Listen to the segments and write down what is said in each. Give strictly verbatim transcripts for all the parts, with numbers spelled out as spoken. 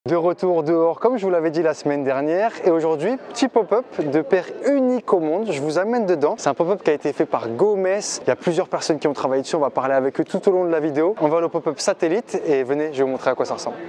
De retour dehors, comme je vous l'avais dit la semaine dernière, et aujourd'hui, petit pop-up de paire unique au monde, je vous amène dedans. C'est un pop-up qui a été fait par Gomez, il y a plusieurs personnes qui ont travaillé dessus, on va parler avec eux tout au long de la vidéo. On va au pop-up satellite et venez, je vais vous montrer à quoi ça ressemble.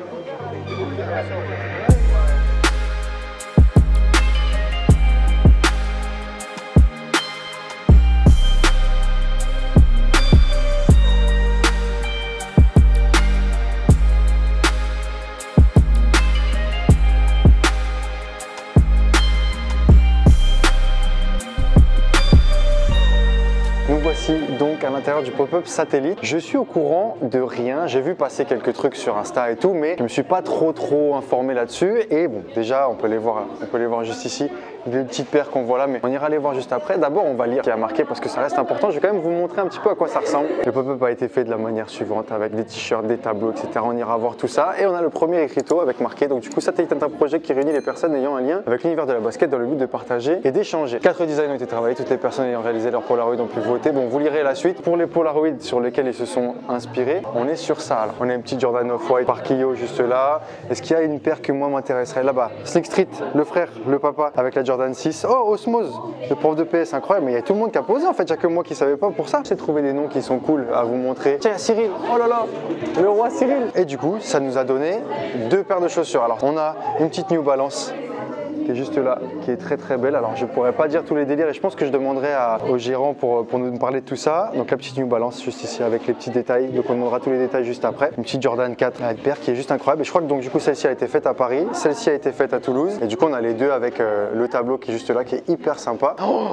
Nous voici donc à l'intérieur du pop-up satellite. Je suis au courant de rien, j'ai vu passer quelques trucs sur Insta et tout, mais je me suis pas trop trop informé là-dessus. Et bon, déjà on peut les voir, on peut les voir juste ici, des petites paires qu'on voit là, mais on ira les voir juste après. D'abord on va lire ce qui a marqué parce que ça reste important. Je vais quand même vous montrer un petit peu à quoi ça ressemble. Le pop-up a été fait de la manière suivante avec des t-shirts, des tableaux, et cetera. On ira voir tout ça et on a le premier écriteau avec marqué. Donc du coup, Satellite est un projet qui réunit les personnes ayant un lien avec l'univers de la basket dans le but de partager et d'échanger. Quatre designs ont été travaillés, toutes les personnes ayant réalisé leur Polaroid ont pu voter. Bon, vous lirez la suite. Pour les Polaroids sur lesquels ils se sont inspirés, on est sur ça. Alors, on a une petite Jordan Off-White par Kyo juste là. Est-ce qu'il y a une paire que moi m'intéresserait là-bas? Slick Street, le frère, le papa avec la Jordan six. Oh, Osmose, le prof de P S, incroyable. Mais il y a tout le monde qui a posé en fait, il n'y a que moi qui ne savais pas pour ça. J'ai trouvé des noms qui sont cool à vous montrer. Tiens, Cyril, oh là là, le roi Cyril. Et du coup, ça nous a donné deux paires de chaussures. Alors, on a une petite New Balance qui est juste là, qui est très très belle. Alors je pourrais pas dire tous les délires et je pense que je demanderai à, au gérant pour, pour nous parler de tout ça. Donc la petite New Balance juste ici avec les petits détails, donc on demandera tous les détails juste après. Une petite Jordan quatre avec paire qui est juste incroyable et je crois que donc du coup celle-ci a été faite à Paris, celle-ci a été faite à Toulouse et du coup on a les deux avec euh, le tableau qui est juste là, qui est hyper sympa. Oh,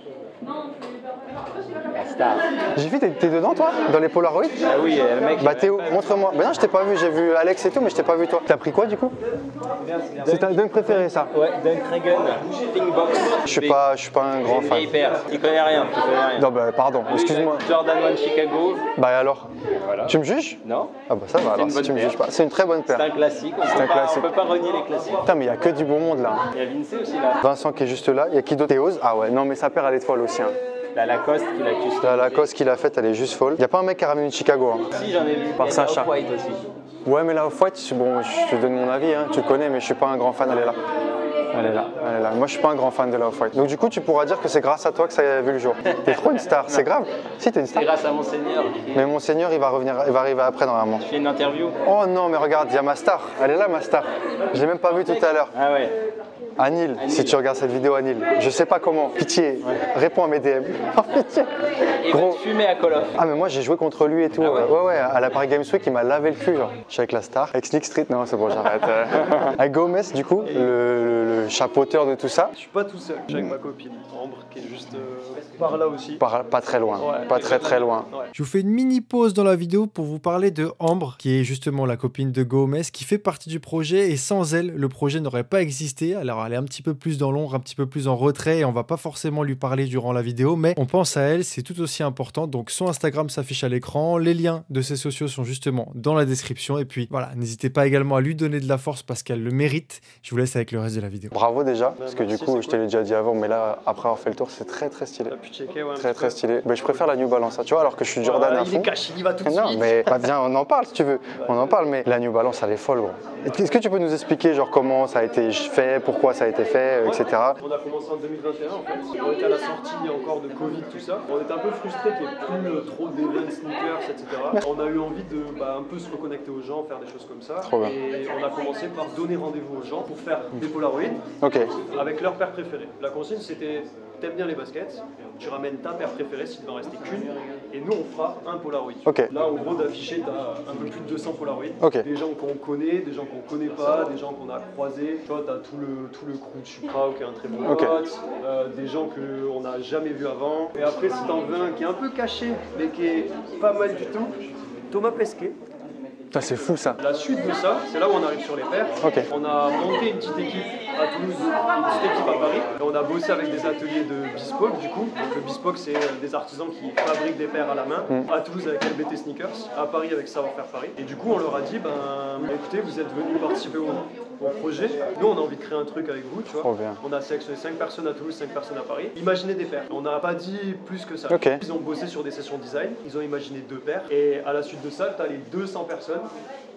j'ai vu, t'es dedans toi? Dans les Polaroids? Ah oui, le mec. Bah Théo, montre-moi. Bah non, je t'ai pas vu, j'ai vu Alex et tout, mais je t'ai pas vu toi. T'as pris quoi du coup? C'est ta dunk préféré ça? Ouais, Dunk Reagan, Pinkbox. Je suis pas, je suis pas un grand fan. Hyper. Il connaît rien, tu connais rien. Non bah pardon, excuse-moi. Jordan un Chicago. Bah alors? Voilà. Tu me juges? Non. Ah bah ça va alors, si tu me juges pas. C'est une très bonne paire. C'est un classique, on C'est peut un pas, classique. on peut pas renier les classiques. Putain mais il y a que du bon monde là. Il y a Vince aussi là. Vincent qui est juste là, il y a qui d'autre? Théose? Ah ouais, non mais sa paire elle est folle aussi. Hein. La Lacoste qu'il a custom. La Lacoste qu'il a faite elle est juste folle. Il y a pas un mec qui a ramené une Chicago. Hein. Si j'en ai vu. Par Sacha. White aussi. Ouais mais la Off-White, bon je te donne mon avis, hein. Tu le connais mais je suis pas un grand fan, elle est là. Elle est là, elle est là. Moi je suis pas un grand fan de la Off-White. Donc du coup tu pourras dire que c'est grâce à toi que ça a vu le jour. T'es trop une star, c'est grave. Si t'es une star. C'est grâce à Monseigneur. Mais Monseigneur il va revenir, il va arriver après normalement. Tu fais une interview. Oh non mais regarde, il y a ma star. Elle est là ma star. Je l'ai même pas vue tout à l'heure. Ah ouais. Anil, Anil, si tu regardes cette vidéo, Anil, je sais pas comment, pitié, ouais. Réponds à mes D M. Oh, pitié. Il va te fumer à Call of. Ah, mais moi j'ai joué contre lui et tout. Ah ouais. ouais, ouais, à la Paris Games Week, il m'a lavé le cul. Genre. Je suis avec la star, avec Slick Street, non, c'est bon, j'arrête. Avec Gomez, du coup, le, le, le chapeauteur de tout ça. Je suis pas tout seul, je suis avec ma copine, Ambre, qui est juste euh, par là aussi. Par, pas très loin, ouais, pas très très loin. Ouais. Je vous fais une mini pause dans la vidéo pour vous parler de Ambre, qui est justement la copine de Gomez, qui fait partie du projet et sans elle, le projet n'aurait pas existé. Alors elle est un petit peu plus dans l'ombre, un petit peu plus en retrait et on va pas forcément lui parler durant la vidéo, mais on pense à elle, c'est tout aussi important. Donc son Instagram s'affiche à l'écran, les liens de ses sociaux sont justement dans la description et puis voilà, n'hésitez pas également à lui donner de la force parce qu'elle le mérite. Je vous laisse avec le reste de la vidéo. Bravo déjà, parce que merci, du coup je te l'ai déjà dit avant, mais là après avoir fait le tour c'est très très stylé. Pu checker, ouais, très très stylé. Mais je préfère la New Balance, tu vois, alors que je suis Jordan ah, à il fond. est caché, il va tout de non, suite. mais bah, viens, on en parle si tu veux. On en parle, mais la New Balance elle est folle gros. Est-ce que tu peux nous expliquer genre comment ça a été fait, pourquoi ça a été fait, ouais, et cetera. On a commencé en deux mille vingt et un en fait. On était à la sortie encore de Covid, tout ça. On était un peu frustrés qu'il n'y ait plus trop d'événements sneakers, et cetera. On a eu envie de bah, un peu se reconnecter aux gens, faire des choses comme ça. Trop bien. Et on a commencé par donner rendez-vous aux gens pour faire des Polaroids okay. avec leur paire préférée. La consigne c'était t'aimes bien les baskets, tu ramènes ta paire préférée s'il ne en restait qu'une, et nous on fera un Polaroid. Okay. Là en gros d'afficher t'as un peu plus de deux cents Polaroids. Okay. Des gens qu'on connaît, des gens qu'on connaît pas, des gens qu'on a croisés. Tu vois, t'as tout le, tout le crew de Supra qui est un très bon okay. pote, euh, des gens qu'on n'a jamais vus avant. Et après si t'en veux un qui est un peu caché, mais qui est pas mal du tout, Thomas Pesquet. C'est fou ça. La suite de ça, c'est là où on arrive sur les paires. Okay. On a monté une petite équipe à Toulouse, une petite équipe à Paris. Et on a bossé avec des ateliers de bespoke du coup. Donc, le bespoke c'est des artisans qui fabriquent des paires à la main. Mm. À Toulouse avec L B T Sneakers, à Paris avec Savoir Faire Paris. Et du coup on leur a dit, ben écoutez vous êtes venus participer au, au projet. Nous on a envie de créer un truc avec vous, tu vois. Trop bien. On a sélectionné cinq personnes à Toulouse, cinq personnes à Paris. Imaginez des paires. On n'a pas dit plus que ça. Okay. Ils ont bossé sur des sessions design, ils ont imaginé deux paires. Et à la suite de ça, tu as les deux cents personnes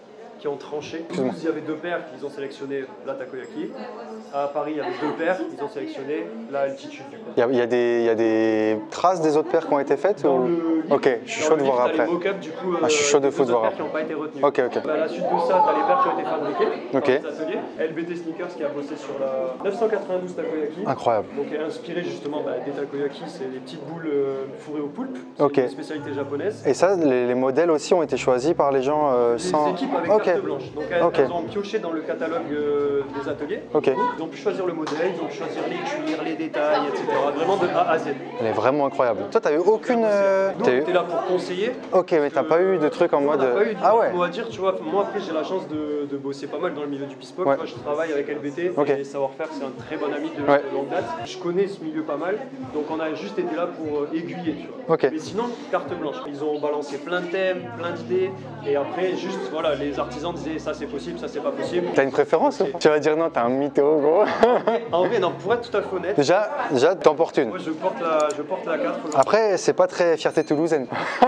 qui ont tranché. À Toulouse, il y avait deux paires, ils ont sélectionné la takoyaki. À Paris, il y avait deux paires, ils ont sélectionné la altitude. Il y, a, il, y a des, il y a des traces des autres paires qui ont été faites Dans ou... le livre, Ok, je suis chaud de voir après. Les du coup, ah, je suis chaud de euh, fou de voir après. qui n'ont pas été retenues. Ok, ok. Bah, à la suite de ça, tu as les paires qui ont été fabriquées okay. dans les ateliers. L B T Sneakers qui a bossé sur la neuf cent quatre-vingt-douze takoyaki. Incroyable. Donc inspiré justement bah, des takoyaki, c'est les petites boules euh, fourrées au poulpe. C'est okay. une spécialité japonaise. Et ça, les, les modèles aussi ont été choisis par les gens euh, les sans... équipes avec okay. carte blanche. Donc elles, okay. elles ont pioché dans le catalogue euh, des ateliers. Okay. Ils ont pu choisir le modèle, ils ont pu choisir les cuirs, les détails, et cetera. Vraiment de A à Z. Elle est vraiment incroyable. Toi, t'as eu aucune... Euh... Nous, on était là pour conseiller. Ok, mais t'as pas eu de trucs en non, mode... On n'a pas eu de ah ouais. mot à dire, tu vois. Moi, après, j'ai la chance de, de bosser pas mal dans le milieu du bespoke. Ouais. Moi, je travaille avec L B T okay. et Savoir-Faire, c'est un très bon ami de, ouais. de longue date. Je connais ce milieu pas mal, donc on a juste été là pour aiguiller, tu vois. Okay. Mais sinon, carte blanche. Ils ont balancé plein de thèmes, plein d'idées, et après, juste, voilà, les artisans disaient ça c'est possible, ça c'est pas possible. T'as une préférence okay. ou tu vas dire non, t'es un mytho, gros. En vrai, non, pour être tout à fait honnête. Déjà, déjà t'emportes une. Moi, je porte la, je porte la quatre. Après, c'est pas très fierté toulousaine.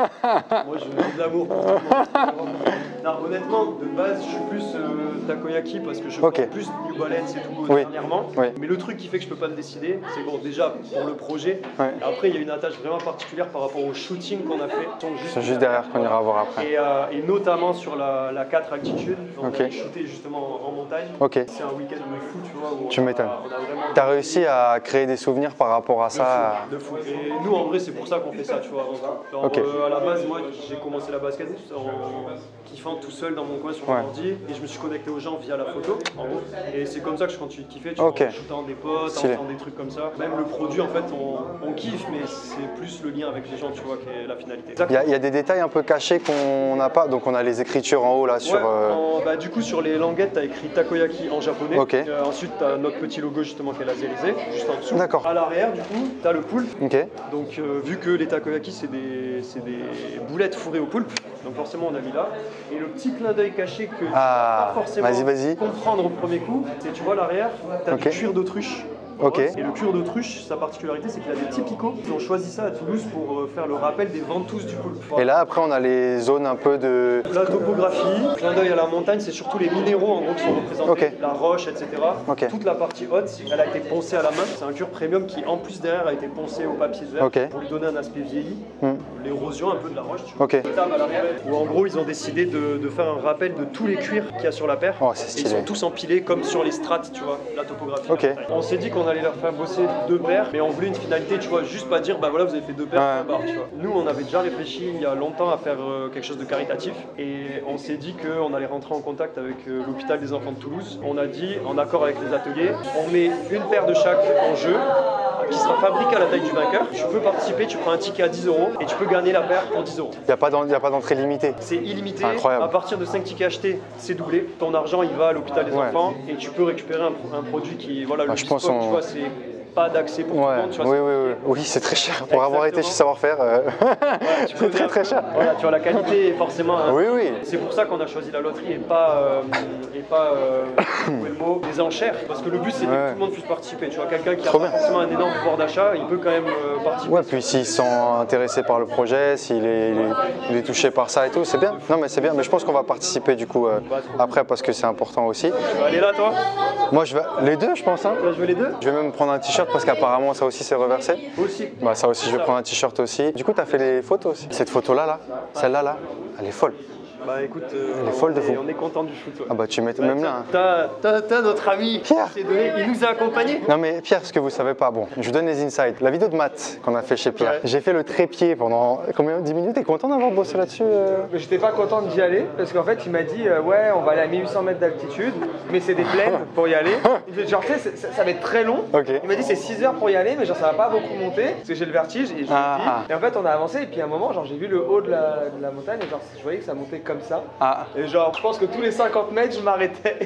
Moi, je mets de l'amour pour tout le monde. Non, honnêtement, de base, je suis plus euh, takoyaki parce que je okay. porte plus New Balance et tout oui. dernièrement. Oui. Mais le truc qui fait que je peux pas me décider, c'est bon, déjà pour le projet. Ouais. Après, il y a une attache vraiment particulière par rapport au shooting qu'on a fait. C'est juste, juste derrière qu'on ira voir après. Et, euh, et notamment sur la, la quatre altitude. On okay. a shooté justement en montagne. Okay. C'est un week-end de fou, tu vois. Où tu m'étonnes. Tu as réussi à créer des souvenirs par rapport à de ça. Fou, de fou. Et nous, en vrai, c'est pour ça qu'on fait ça, tu vois. Genre, okay. euh, à la base, moi, j'ai commencé la basket en kiffant tout seul dans mon coin sur mon ouais. ordi et je me suis connecté aux gens via la photo, en gros. Et c'est comme ça que je continue de kiffer, tu okay. vois, en shootant des potes, en faisant des trucs comme ça. Même le produit, en fait, on, on kiffe, mais c'est plus le lien avec les gens, tu vois, qui est la finalité. Il y, y a des détails un peu cachés qu'on n'a pas, donc on a les écritures en haut là sur. Ouais, euh... en, bah, du coup, sur les languettes, tu as écrit takoyaki en japonais. Okay. Euh, ensuite, tu as notre petit logo justement qui est lasérisé, juste en dessous. D'accord. À l'arrière, du coup, tu as le poulpe. Okay. Donc, euh, vu que les takoyaki, c'est des, des boulettes fourrées au poulpe, donc forcément, on a mis là. Et le petit clin d'œil caché que ah, tu peux pas forcément vas-y, vas-y. comprendre au premier coup, c'est tu vois l'arrière, tu as okay. du cuir d'autruche. Okay. Et le cuir d'autruche, sa particularité, c'est qu'il a des petits picots. Ils ont choisi ça à Toulouse pour faire le rappel des ventouses du poulpe. Et là, après, on a les zones un peu de... La topographie, clin d'œil à la montagne, c'est surtout les minéraux en gros qui sont représentés, okay. la roche, et cetera. Okay. Toute la partie haute, elle a été poncée à la main. C'est un cuir premium qui, en plus derrière, a été poncé au papier vert okay. pour lui donner un aspect vieilli. Mm. L'érosion un peu de la roche, tu vois. Okay. À l'arrière, où en gros, ils ont décidé de, de faire un rappel de tous les cuirs qu'il y a sur la paire. Oh, c'est stylé. Et ils sont tous empilés comme sur les strates, tu vois, la topographie. Okay. On s'est dit qu'on allait leur faire bosser deux paires, mais on voulait une finalité, tu vois, juste pas dire bah voilà vous avez fait deux paires, ouais. barre, tu vois. Nous on avait déjà réfléchi il y a longtemps à faire euh, quelque chose de caritatif et on s'est dit qu'on allait rentrer en contact avec euh, l'hôpital des enfants de Toulouse. On a dit en accord avec les ateliers, on met une paire de chaque en jeu qui sera fabriquée à la taille du vainqueur. Tu peux participer, tu prends un ticket à dix euros et tu peux gagner la paire pour dix euros. Il n'y a pas d'entrée limitée. C'est illimité. Incroyable. À partir de cinq tickets achetés, c'est doublé. Ton argent il va à l'hôpital des ouais. enfants et tu peux récupérer un, un produit qui voilà ah, le je bespoke, pense on... tu vois c'est pas d'accès pour ouais. tout le monde. Tu vois, oui, oui, oui, oui, c'est très cher. Pour exactement. avoir été chez Savoir-Faire, euh... voilà, c'est très très cher. Voilà, tu vois, la qualité est forcément. Oui, oui. C'est pour ça qu'on a choisi la loterie et pas, euh, et pas euh, le mot, les enchères. Parce que le but c'est ouais. que tout le monde puisse participer. Tu vois, quelqu'un qui a pas forcément un énorme pouvoir d'achat, il peut quand même euh, participer. Ouais, puis s'ils sont intéressés par le projet, s'il est, il est, il est touché par ça et tout, c'est bien. Non, mais c'est bien. Mais je pense qu'on va participer du coup euh, après parce que c'est important aussi. Tu vas aller là, toi? Moi, je vais les deux, je pense. Hein. Tu vas jouer les deux? Je vais même prendre un t-shirt parce qu'apparemment ça aussi c'est reversé. Aussi. Bah ça aussi, je vais prendre un t-shirt aussi. Du coup, tu as fait les photos aussi. Cette photo-là, là, celle-là, là, elle est folle. Bah écoute, euh, elle est folle de fou. On est content du shoot. Ouais. Ah bah tu mets bah, même là. Hein. T'as notre ami Pierre. Donné, il nous a accompagnés. Non mais Pierre, ce que vous savez pas, bon, je vous donne les insights. La vidéo de maths qu'on a fait chez Pierre, ouais. j'ai fait le trépied pendant combien dix minutes. T'es content d'avoir bossé là-dessus euh... J'étais pas content d'y aller parce qu'en fait il m'a dit euh, ouais on va aller à mille huit cents mètres d'altitude, mais c'est des plaines pour y aller. Genre tu sais ça, ça va être très long. Okay. Il m'a dit c'est six heures pour y aller, mais genre ça va pas beaucoup monter parce que j'ai le vertige et je ah, dis. Ah. Et en fait on a avancé et puis à un moment genre j'ai vu le haut de la, de la montagne et genre je voyais que ça montait comme ça. Ah. Et genre, je pense que tous les cinquante mètres, je m'arrêtais.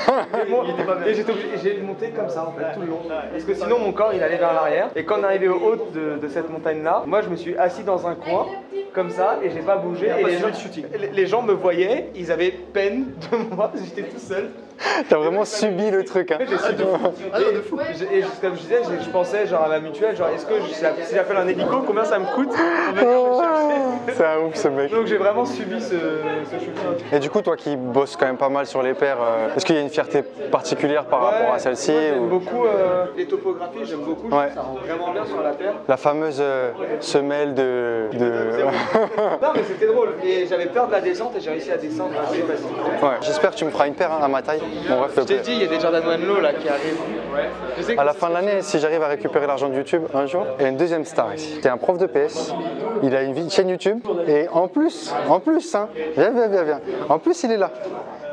Et j'étais obligé, j'ai monté comme ça en fait, tout le long. Parce que sinon, mon corps, il allait vers l'arrière. Et quand on est arrivé au haut de, de cette montagne-là, moi, je me suis assis dans un coin, comme ça, et j'ai pas bougé. Et les gens, les, les gens me voyaient, ils avaient peine de moi, j'étais tout seul. T'as vraiment subi le truc. Hein. J'ai subi. Ah non, de fou. Et et comme je disais, je pensais genre à la mutuelle, genre est-ce que je- si j'appelle un hélico, combien ça me coûte pour venir me chercher? C'est un ouf ce mec. Donc j'ai vraiment subi ce, ce shooting. Et du coup, toi qui bosses quand même pas mal sur les paires, euh, est-ce qu'il y a une fierté particulière par rapport à celle-ci Moi, j'aime ou... beaucoup euh, les topographies, j'aime beaucoup, je Ouais. trouve ça rend vraiment bien sur la paire. La fameuse euh, semelle de... de... Non mais c'était drôle, et j'avais peur de la descente et j'ai réussi à descendre assez facilement. Ouais. J'espère que tu me feras une paire hein, à ma taille. Bon, bref, Je t'ai dit, il y a des Jordan One Low là qui arrivent. Je sais que à la fin de l'année, si j'arrive à récupérer l'argent de YouTube un jour, il y a une deuxième star ici. C'est un prof de P S, il a une vie- chaîne YouTube et en plus, en plus, hein, viens, viens, viens, viens. En plus, il est là.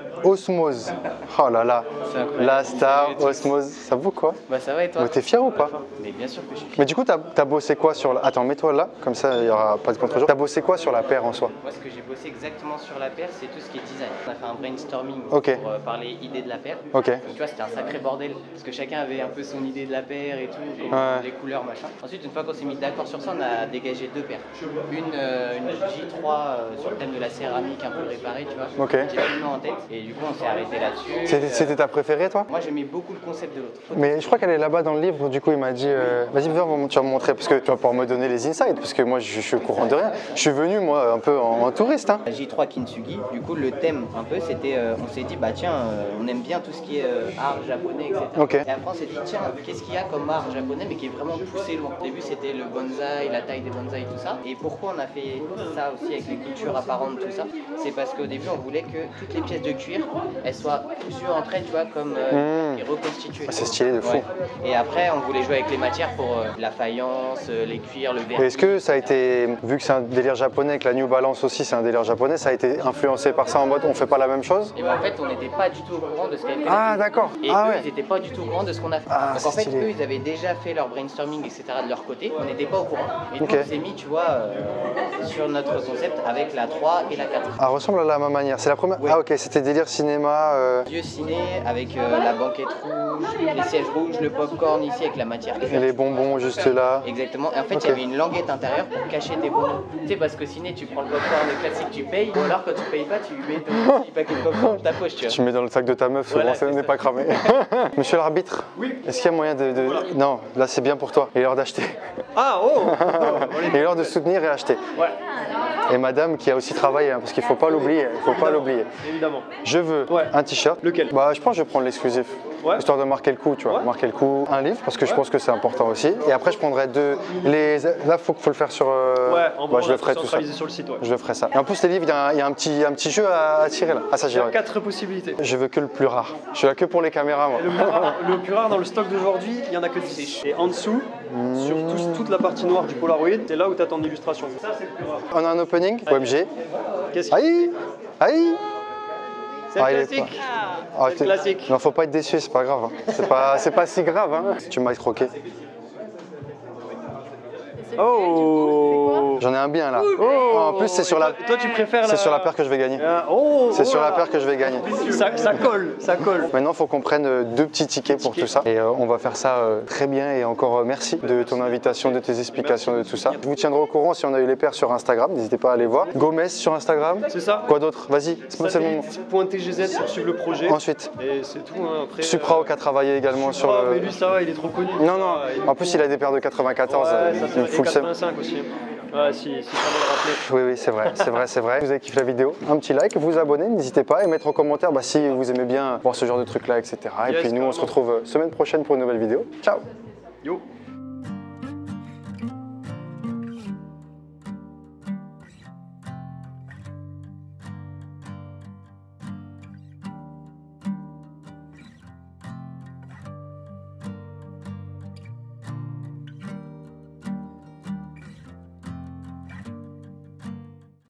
Osmose. Oh là là, la star, Osmose. Ça vaut quoi? Bah ça va et toi? Mais t'es fier ou pas? Mais bien sûr que je suis fier. Mais du coup, t'as as bossé quoi sur la... Attends, mets-toi là, comme ça, il n'y aura pas de contre-jour. T'as bossé quoi sur la paire en soi? Moi ce que j'ai bossé exactement sur la paire, c'est tout ce qui est design. On a fait un brainstorming Ok. pour euh, parler idée de la paire. Ok. Donc, tu vois, c'était un sacré bordel parce que chacun avait un peu son idée de la paire et tout, comment- Ouais. les couleurs, machin. Ensuite, une fois qu'on s'est mis d'accord sur ça, on a dégagé deux paires. Une, euh, une J trois euh, sur le thème de la céramique un peu réparée, tu vois. Ok. J'ai plus le nom en tête et du coup, on s'est arrêté là-dessus. C'était Euh, c'était ta préférée, toi? Moi, j'aimais beaucoup le concept de l'autre. Mais je crois qu'elle est là-bas dans le livre, du coup il m'a dit euh, vas-y viens, tu vas me montrer, parce que tu vas pouvoir me donner les insights, parce que moi je, je suis au courant de rien. Je suis venu moi un peu en, en touriste. Hein. La J trois Kintsugi, du coup le thème un peu c'était, euh, on s'est dit bah tiens, euh, on aime bien tout ce qui est euh, art japonais, et cetera. Ok. Et après on s'est dit tiens, qu'est-ce qu'il y a comme art japonais mais qui est vraiment poussé loin. Au début c'était le bonsaï, la taille des bonsaïs, tout ça. Et pourquoi on a fait ça aussi avec les coutures apparentes, tout ça? C'est parce qu'au début on voulait que toutes les pièces de cuir, elles soient cousues entre elles, tu vois, comme euh, Mmh. et reconstituées. Ah, c'est stylé de fou. Ouais. Et après on voulait jouer avec les matières pour euh, la faïence, euh, les cuirs, le verre. Et est-ce que ça a été, vu que c'est un délire japonais, que la New Balance aussi c'est un délire japonais, ça a été influencé par ça en mode on fait pas la même chose? Et ben en fait, on n'était pas du tout au courant de ce qu'avait fait Ah, la d'accord. Et Ah eux, ouais. ils n'étaient pas du tout au courant de ce qu'on a fait. Ah, Donc en c'est fait, stylé. eux, ils avaient déjà fait leur brainstorming, et cetera de leur côté. On n'était pas au courant. Et Ok. nous, on s'est mis, tu vois, euh, sur notre concept avec la trois et la quatre. Ah, ressemble à la même manière. C'est la première. Ouais. Ah ok, c'était délire cinéma. euh, Vieux ciné avec euh, la banquette rouge, les sièges rouges, le popcorn ici avec la matière. Et les bonbons juste là. Exactement. Et en fait, il Ok. y avait une languette intérieure pour cacher tes bonbons. Tu sais, parce que ciné, tu prends le popcorn classique, tu payes. Ou alors, quand tu payes pas, tu mets ton petit paquet de popcorn dans ta poche, tu vois. Tu mets dans le sac de ta meuf, souvent Voilà, ça c'est n'est ça. pas cramé. Monsieur l'arbitre, Oui. est-ce qu'il y a moyen de, de- Non, là c'est bien pour toi. Il est l'heure d'acheter. Ah oh Il est l'heure de soutenir et acheter. Ouais, Et madame qui a aussi travaillé, hein, parce qu'il faut pas l'oublier. Il faut pas l'oublier. évidemment. Je veux Ouais. un t-shirt. Lequel? Bah, je pense que je vais prendre l'exclusif. Ouais. Histoire de marquer le coup, tu vois. Ouais. Marquer le coup. Un livre, parce que je Ouais. pense que c'est important aussi. Et après, je prendrai deux. Les... Là, faut, faut le faire sur. euh, Ouais, en bah, vrai, je on le a ferai tout tout ça. centralisé sur le site, ouais. Je le ferai ça. Et en plus, les livres, il y a un, il y a un petit, un petit jeu à, à tirer là. Ah, ça, Il y j'ai a quatre possibilités. Je veux que le plus rare. Je suis là que pour les caméras, moi. Le plus, rare, le plus rare dans le stock d'aujourd'hui, il n'y en a que dix. Et en dessous, sur tous- toute la partie noire du Polaroid, c'est là où tu as ton illustration. Ça, c'est le plus rare. On a un opening, O M G. Qu'est-ce que Aïe Aïe c'est? Ah, il Le est classique. Ah, C'est t'es- le classique. Non, faut pas être déçu, c'est pas grave. hein. C'est pas, c'est pas si grave. Hein. Tu m'as croqué. Oh J'en ai un bien là. Oh, en plus, c'est sur la. Toi, tu préfères la... C'est sur la paire que je vais gagner. Ah, oh, C'est oh sur la là. paire que je vais gagner. Ça, ça colle, ça colle. Maintenant, il faut qu'on prenne euh, deux petits tickets pour tout ça. Et euh, on va faire ça euh, très bien. Et encore euh, merci de ton invitation, de tes explications, de tout ça. Je vous tiendrai au courant si on a eu les paires sur Instagram. N'hésitez pas à aller voir. Gomez sur Instagram. C'est ça. Quoi d'autre? Vas-y, c'est c'est le moment. Satellite.tgz pour suivre le projet. Ensuite, Et c'est tout. Hein. Après, Suprao euh, qui a travaillé également sur Supra, le. mais lui, ça va, il est trop connu. Non, non. Il- En plus, il a des paires de quatre-vingt-quatorze. Ouais, euh, ça, il me c'est fout le seum. quatre-vingt-cinq aussi. Ouais, si, si ça me le rappeler. Oui, oui, c'est vrai, c'est vrai, c'est vrai. Vous avez kiffé la vidéo, un petit like, vous abonner, n'hésitez pas et mettre en commentaire bah, si vous aimez bien voir ce genre de trucs là, et cetera. Et Yes, puis nous, on se carrément. retrouve euh, semaine prochaine pour une nouvelle vidéo. Ciao. Yo.